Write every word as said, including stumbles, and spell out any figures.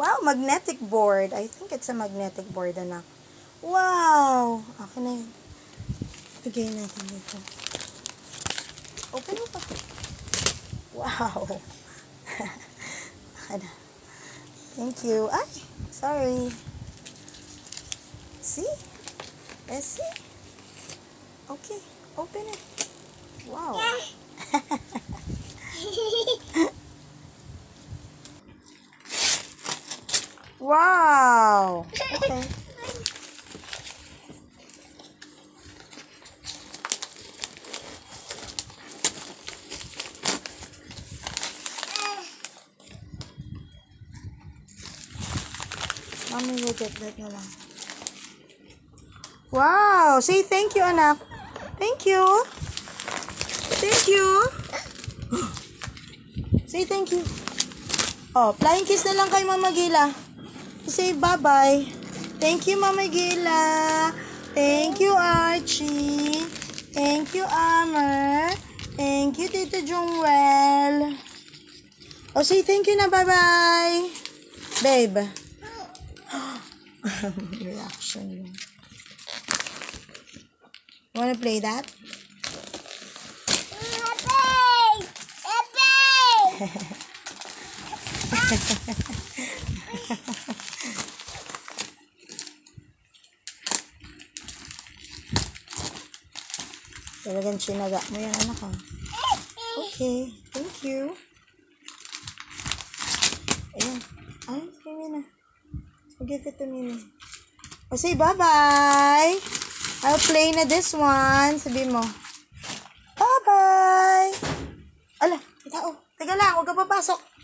Wow, magnetic board. I think it's a magnetic board, anak. Wow! Akin na yun. Bigay natin dito. Open mo pa. Wow! Thank you. Ay! Sorry. See? Let's see. Okay. Open it. Wow. Wow! Okay. Mommy will get that na lang. Wow! Say thank you, anak. Thank you. Thank you. Say thank you. Oh, flying kiss na lang kay Mama Gila. Say bye-bye. Thank you, Mama Gila. Thank you, Archie. Thank you, Amer. Thank you, Tito Jungwell. Oh, say thank you na. Bye-bye. Babe. Reaction. Wanna play that? Talagang sinaga mo yan, anak, ha? Okay, thank you. Ayan. Ay, sige na. Give it to me. O, say bye-bye. I'll play na this one. Sabi mo. Bye-bye. Ala, tao. Teka lang, huwag ka papasok.